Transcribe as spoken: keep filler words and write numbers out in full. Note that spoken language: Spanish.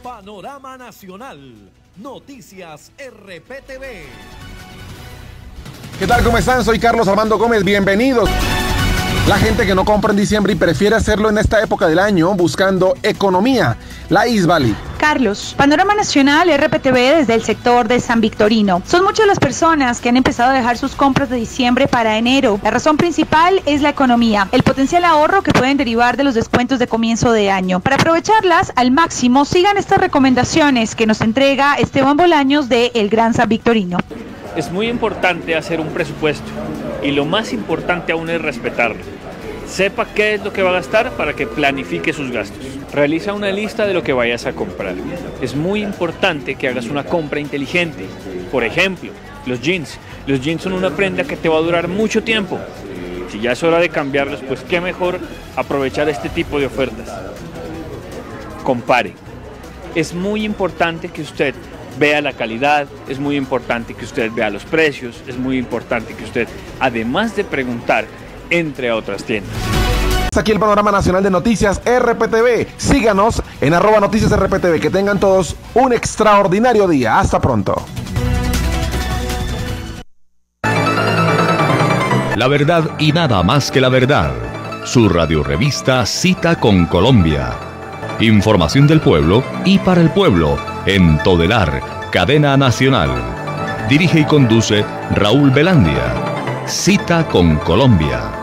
Panorama Nacional, Noticias R P T V. ¿Qué tal? ¿Cómo están? Soy Carlos Armando Gómez, bienvenidos. La gente que no compra en diciembre y prefiere hacerlo en esta época del año buscando economía. La Isvali. Carlos, Panorama Nacional R P T V desde el sector de San Victorino. Son muchas las personas que han empezado a dejar sus compras de diciembre para enero. La razón principal es la economía, el potencial ahorro que pueden derivar de los descuentos de comienzo de año. Para aprovecharlas al máximo, sigan estas recomendaciones que nos entrega Esteban Bolaños de El Gran San Victorino. Es muy importante hacer un presupuesto y lo más importante aún es respetarlo. Sepa qué es lo que va a gastar para que planifique sus gastos. Realiza una lista de lo que vayas a comprar. Es muy importante que hagas una compra inteligente. Por ejemplo, los jeans. Los jeans son una prenda que te va a durar mucho tiempo. Si ya es hora de cambiarlos, pues qué mejor aprovechar este tipo de ofertas. Compare. Es muy importante que usted vea la calidad, es muy importante que usted vea los precios, es muy importante que usted, además de preguntar, entre a otras tiendas. Hasta aquí el Panorama Nacional de Noticias R P T V. Síganos en arroba noticias R P T V. Que tengan todos un extraordinario día. Hasta pronto. La verdad y nada más que la verdad. Su radiorevista Cita con Colombia. Información del pueblo y para el pueblo en Todelar, cadena nacional. Dirige y conduce Raúl Velandia. Cita con Colombia.